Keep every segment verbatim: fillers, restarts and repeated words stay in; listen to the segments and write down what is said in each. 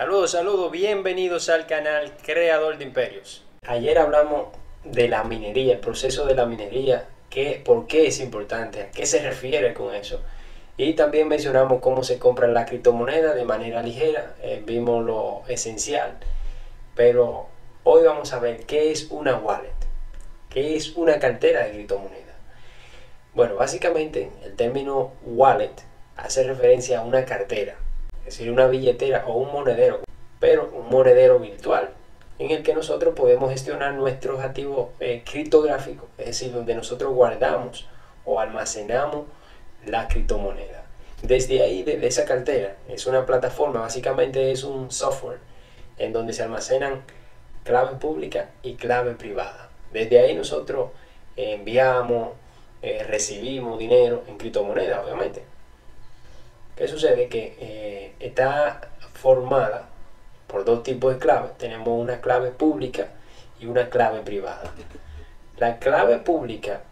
Saludos, saludos, bienvenidos al canal Creador de Imperios. Ayer hablamos de la minería, el proceso de la minería, qué, por qué es importante, a qué se refiere con eso. Y también mencionamos cómo se compran las criptomonedas de manera ligera, eh, vimos lo esencial. Pero hoy vamos a ver qué es una wallet, qué es una cartera de criptomonedas. Bueno, básicamente el término wallet hace referencia a una cartera, es decir, una billetera o un monedero, pero un monedero virtual, en el que nosotros podemos gestionar nuestros activos eh, criptográficos, es decir, donde nosotros guardamos o almacenamos la criptomoneda. Desde ahí, desde esa cartera, es una plataforma, básicamente es un software en donde se almacenan clave pública y clave privada. Desde ahí nosotros eh, enviamos, eh, recibimos dinero en criptomoneda, obviamente. ¿Qué sucede? Que eh, está formada por dos tipos de claves. Tenemos una clave pública y una clave privada. La clave pública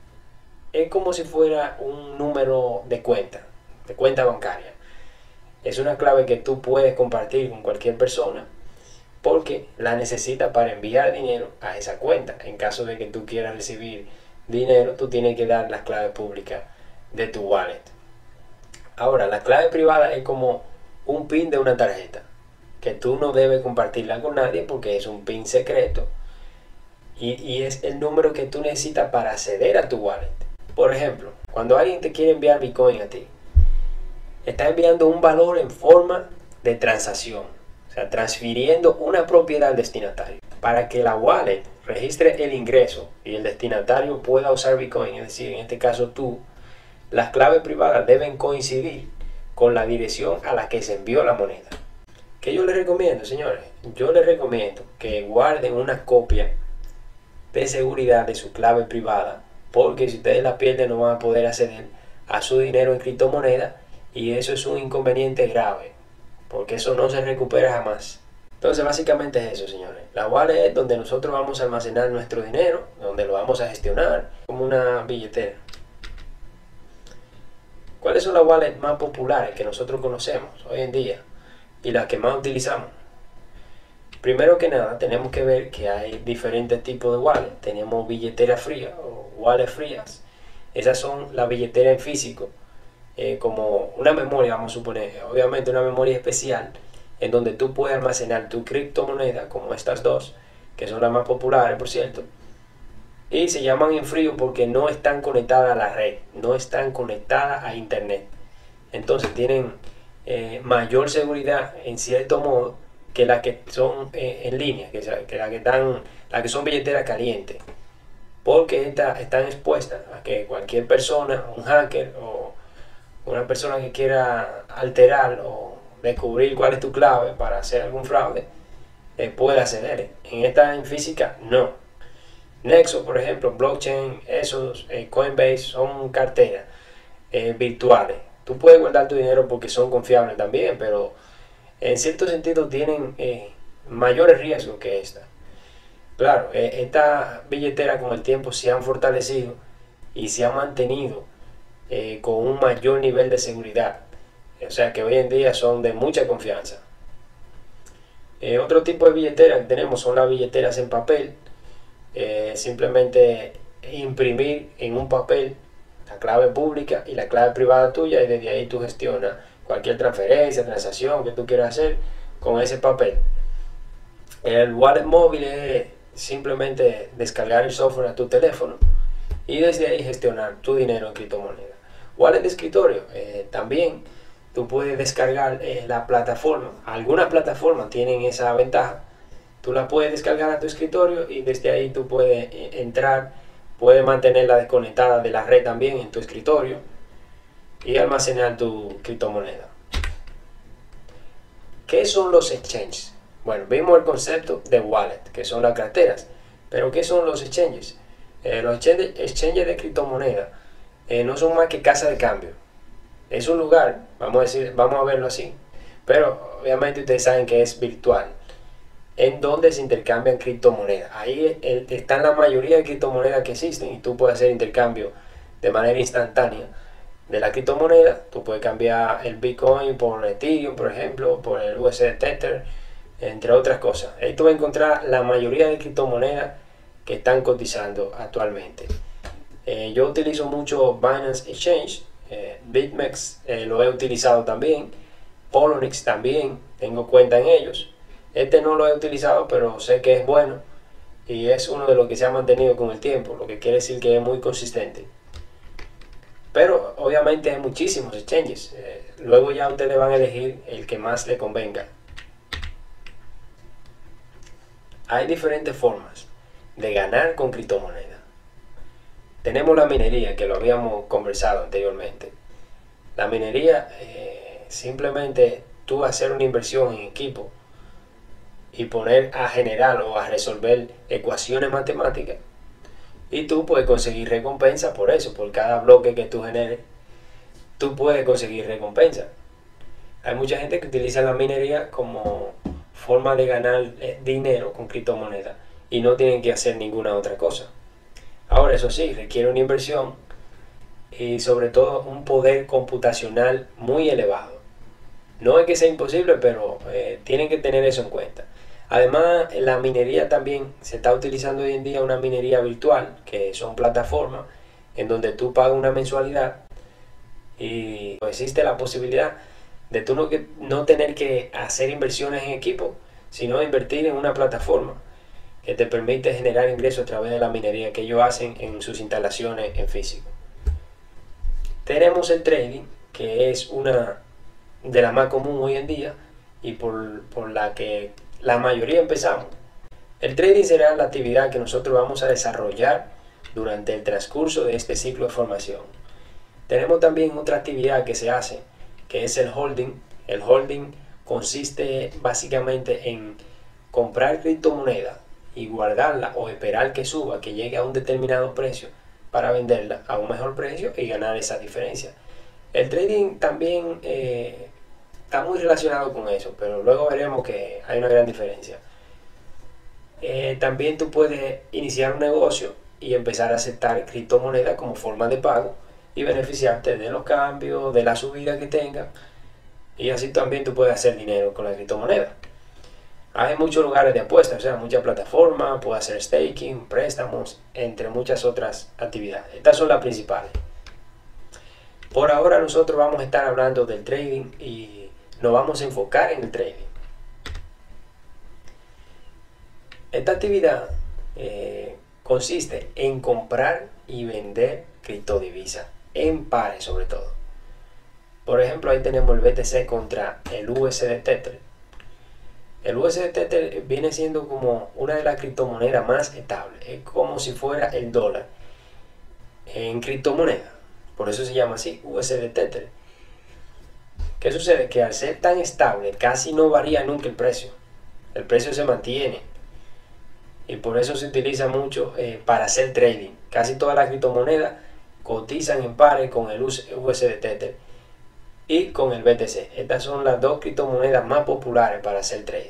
es como si fuera un número de cuenta, de cuenta bancaria. Es una clave que tú puedes compartir con cualquier persona porque la necesitas para enviar dinero a esa cuenta. En caso de que tú quieras recibir dinero, tú tienes que dar la clave pública de tu wallet. Ahora, la clave privada es como un pin de una tarjeta, que tú no debes compartirla con nadie porque es un pin secreto y, y es el número que tú necesitas para acceder a tu wallet. Por ejemplo, cuando alguien te quiere enviar Bitcoin a ti, está enviando un valor en forma de transacción, o sea, transfiriendo una propiedad al destinatario. Para que la wallet registre el ingreso y el destinatario pueda usar Bitcoin, es decir, en este caso tú, las claves privadas deben coincidir con la dirección a la que se envió la moneda. ¿Qué yo les recomiendo, señores? Yo les recomiendo que guarden una copia de seguridad de su clave privada, porque si ustedes la pierden no van a poder acceder a su dinero en criptomoneda y eso es un inconveniente grave, porque eso no se recupera jamás. Entonces básicamente es eso, señores. La wallet es donde nosotros vamos a almacenar nuestro dinero, donde lo vamos a gestionar como una billetera. ¿Cuáles son las wallets más populares que nosotros conocemos hoy en día y las que más utilizamos? Primero que nada, tenemos que ver que hay diferentes tipos de wallets. Tenemos billeteras frías o wallets frías. Esas son las billeteras en físico, eh, como una memoria, vamos a suponer, obviamente una memoria especial, en donde tú puedes almacenar tu criptomoneda, como estas dos, que son las más populares, por cierto. Y se llaman en frío porque no están conectadas a la red, no están conectadas a internet. Entonces tienen eh, mayor seguridad en cierto modo que las que son eh, en línea, que, que las que están, las que son billeteras calientes, porque estas están expuestas a que cualquier persona, un hacker o una persona que quiera alterar o descubrir cuál es tu clave para hacer algún fraude, eh, pueda acceder. En esta en física no. Nexo, por ejemplo, blockchain, esos, eh, Coinbase son carteras eh, virtuales. Tú puedes guardar tu dinero porque son confiables también, pero en cierto sentido tienen eh, mayores riesgos que esta. Claro, eh, estas billeteras con el tiempo se han fortalecido y se han mantenido eh, con un mayor nivel de seguridad. O sea que hoy en día son de mucha confianza. Eh, otro tipo de billeteras que tenemos son las billeteras en papel. Eh, simplemente imprimir en un papel la clave pública y la clave privada tuya y desde ahí tú gestionas cualquier transferencia, transacción que tú quieras hacer con ese papel. El wallet móvil es simplemente descargar el software a tu teléfono y desde ahí gestionar tu dinero en criptomoneda. Wallet de escritorio, eh, también tú puedes descargar eh, la plataforma. Algunas plataformas tienen esa ventaja. Tú la puedes descargar a tu escritorio y desde ahí tú puedes entrar, puedes mantenerla desconectada de la red también en tu escritorio y almacenar tu criptomoneda. ¿Qué son los exchanges? Bueno, vimos el concepto de wallet, que son las carteras, pero ¿qué son los exchanges? Eh, los exchanges, exchanges de criptomoneda eh, no son más que casa de cambio. Es un lugar, vamos a decir, vamos a verlo así, pero obviamente ustedes saben que es virtual, en donde se intercambian criptomonedas. Ahí están la mayoría de criptomonedas que existen y tú puedes hacer intercambio de manera instantánea de la criptomoneda. Tú puedes cambiar el Bitcoin por Ethereum, por ejemplo, por el U S D Tether, entre otras cosas. Ahí tú vas a encontrar la mayoría de criptomonedas que están cotizando actualmente. Eh, yo utilizo mucho Binance Exchange, eh, BitMEX eh, lo he utilizado también, Poloniex también, tengo cuenta en ellos. Este no lo he utilizado, pero sé que es bueno y es uno de los que se ha mantenido con el tiempo, lo que quiere decir que es muy consistente. Pero obviamente hay muchísimos exchanges, eh, luego ya ustedes van a elegir el que más le convenga. Hay diferentes formas de ganar con criptomonedas. Tenemos la minería, que lo habíamos conversado anteriormente. La minería, eh, simplemente tú hacer una inversión en equipo y poner a generar o a resolver ecuaciones matemáticas, y tú puedes conseguir recompensa por eso, por cada bloque que tú generes, tú puedes conseguir recompensa. Hay mucha gente que utiliza la minería como forma de ganar dinero con criptomonedas y no tienen que hacer ninguna otra cosa. Ahora, eso sí, requiere una inversión y sobre todo un poder computacional muy elevado. No es que sea imposible, pero eh, tienen que tener eso en cuenta. Además, la minería también se está utilizando hoy en día una minería virtual, que son plataformas en donde tú pagas una mensualidad y existe la posibilidad de tú no, que, no tener que hacer inversiones en equipo, sino invertir en una plataforma que te permite generar ingresos a través de la minería que ellos hacen en sus instalaciones en físico. Tenemos el trading, que es una de las más comunes hoy en día y por, por la que la mayoría empezamos. El trading será la actividad que nosotros vamos a desarrollar durante el transcurso de este ciclo de formación. Tenemos también otra actividad que se hace, que es el holding. El holding consiste básicamente en comprar criptomonedas y guardarla o esperar que suba, que llegue a un determinado precio para venderla a un mejor precio y ganar esa diferencia. El trading también eh, está muy relacionado con eso, pero luego veremos que hay una gran diferencia. Eh, también tú puedes iniciar un negocio y empezar a aceptar criptomonedas como forma de pago y beneficiarte de los cambios, de la subida que tenga, y así también tú puedes hacer dinero con la criptomoneda. Hay muchos lugares de apuestas, o sea, muchas plataformas, puedes hacer staking, préstamos, entre muchas otras actividades. Estas son las principales. Por ahora nosotros vamos a estar hablando del trading y nos vamos a enfocar en el trading. Esta actividad eh, consiste en comprar y vender criptodivisas, en pares sobre todo. Por ejemplo, ahí tenemos el B T C contra el U S D Tether. El U S D Tether viene siendo como una de las criptomonedas más estables. Es como si fuera el dólar en criptomoneda. Por eso se llama así, U S D Tether. ¿Qué sucede? Que al ser tan estable, casi no varía nunca el precio. El precio se mantiene. Y por eso se utiliza mucho eh, para hacer trading. Casi todas las criptomonedas cotizan en pares con el U S D Tether y con el B T C. Estas son las dos criptomonedas más populares para hacer trading.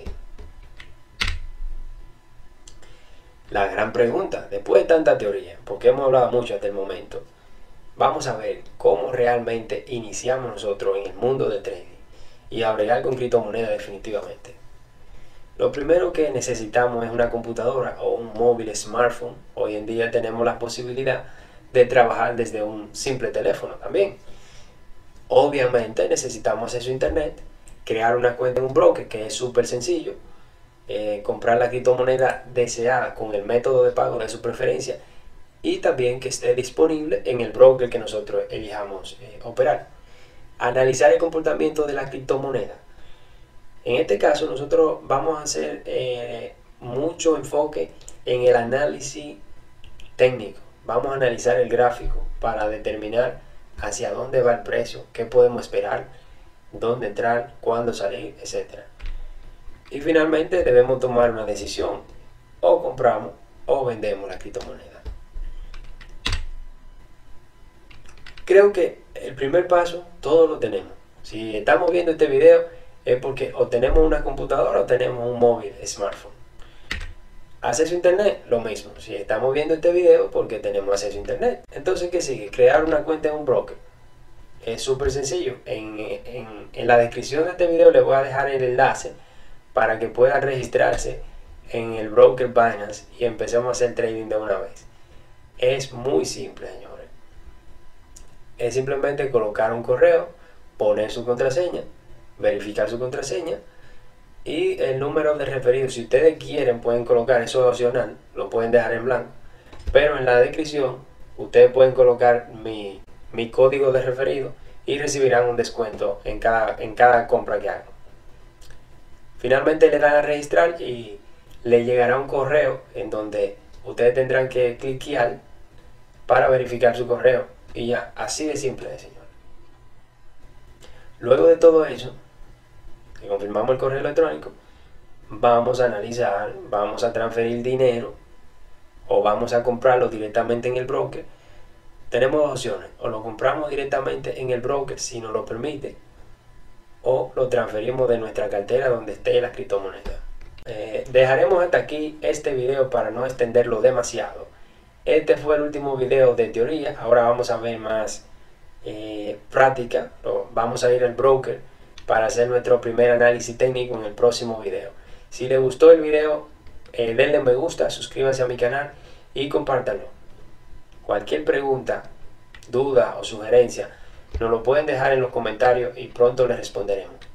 La gran pregunta, después de tanta teoría, porque hemos hablado mucho hasta el momento, vamos a ver cómo realmente iniciamos nosotros en el mundo del trading y a bregar con criptomonedas definitivamente. Lo primero que necesitamos es una computadora o un móvil smartphone. Hoy en día tenemos la posibilidad de trabajar desde un simple teléfono también. Obviamente necesitamos acceso a internet, crear una cuenta en un broker, que es súper sencillo, eh, comprar la criptomoneda deseada con el método de pago de su preferencia y también que esté disponible en el broker que nosotros elijamos eh, operar. Analizar el comportamiento de la criptomoneda. En este caso nosotros vamos a hacer eh, mucho enfoque en el análisis técnico. Vamos a analizar el gráfico para determinar hacia dónde va el precio, qué podemos esperar, dónde entrar, cuándo salir, etcétera. Y finalmente debemos tomar una decisión: o compramos o vendemos la criptomoneda. Creo que el primer paso todos lo tenemos. Si estamos viendo este video es porque o tenemos una computadora o tenemos un móvil, smartphone. Acceso a internet, lo mismo. Si estamos viendo este video porque tenemos acceso a internet. Entonces, ¿qué sigue? Crear una cuenta en un broker. Es súper sencillo. En, en, en la descripción de este video les voy a dejar el enlace para que puedan registrarse en el broker Binance y empecemos a hacer trading de una vez. Es muy simple, señores. Es simplemente colocar un correo, poner su contraseña, verificar su contraseña y el número de referido. Si ustedes quieren pueden colocar, eso es opcional, lo pueden dejar en blanco, pero en la descripción ustedes pueden colocar mi, mi código de referido y recibirán un descuento en cada, en cada compra que hagan. Finalmente le dan a registrar y le llegará un correo en donde ustedes tendrán que cliquear para verificar su correo y ya, así de simple, señor. Luego de todo eso, que confirmamos el correo electrónico, vamos a analizar, vamos a transferir dinero o vamos a comprarlo directamente en el broker. Tenemos dos opciones: o lo compramos directamente en el broker si nos lo permite, o lo transferimos de nuestra cartera donde esté la criptomoneda. Eh, dejaremos hasta aquí este video para no extenderlo demasiado. Este fue el último video de teoría. Ahora vamos a ver más eh, práctica. Vamos a ir al broker para hacer nuestro primer análisis técnico en el próximo video. Si les gustó el video, eh, denle me gusta, suscríbanse a mi canal y compártanlo. Cualquier pregunta, duda o sugerencia nos lo pueden dejar en los comentarios y pronto les responderemos.